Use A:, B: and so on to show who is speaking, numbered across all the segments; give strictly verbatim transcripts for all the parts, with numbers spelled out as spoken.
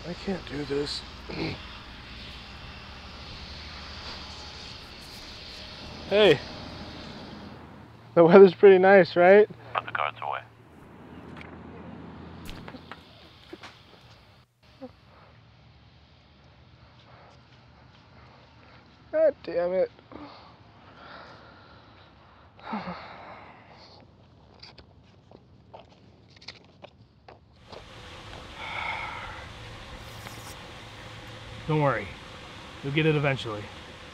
A: I can't do this. Hey, the weather's pretty nice, right?
B: Put the cards away.
A: God damn it. Don't worry, you'll get it eventually.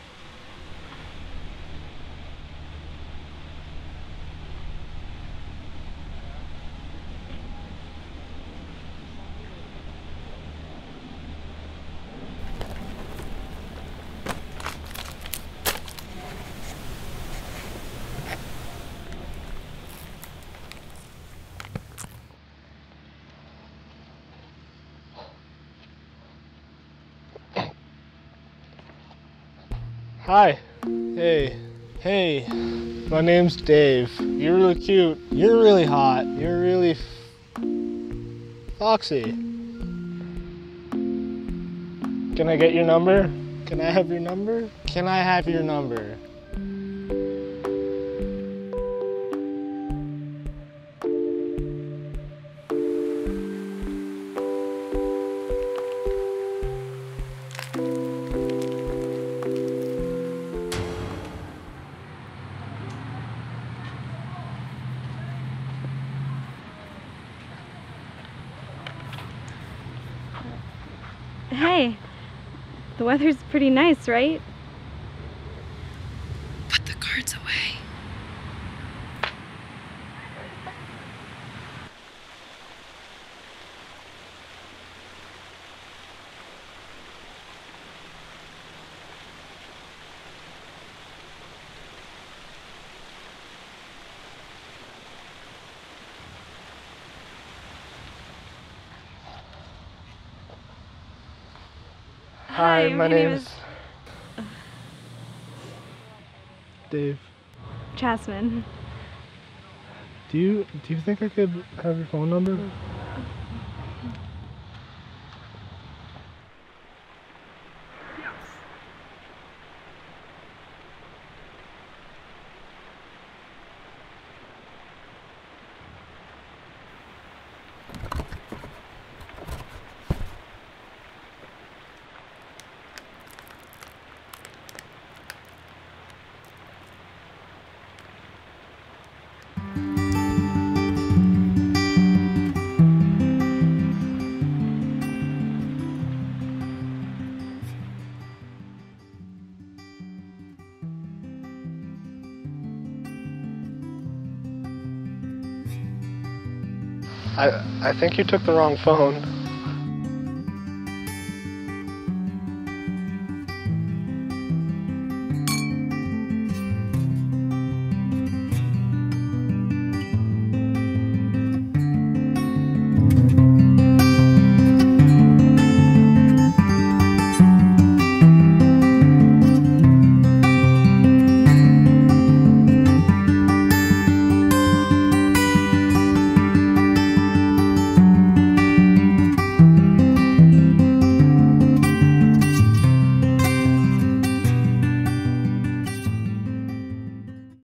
A: Hi. Hey. Hey. My name's Dave. You're really cute. You're really hot. You're really f foxy. Can I get your number? Can I have your number? Can I have your number?
C: Hey, the weather's pretty nice, right? Put the cards away.
A: Hi, my,
C: my
A: name
C: name
A: is Dave.
C: Jasmine.
A: Do you do you think I could have your phone number? I I think you took the wrong phone.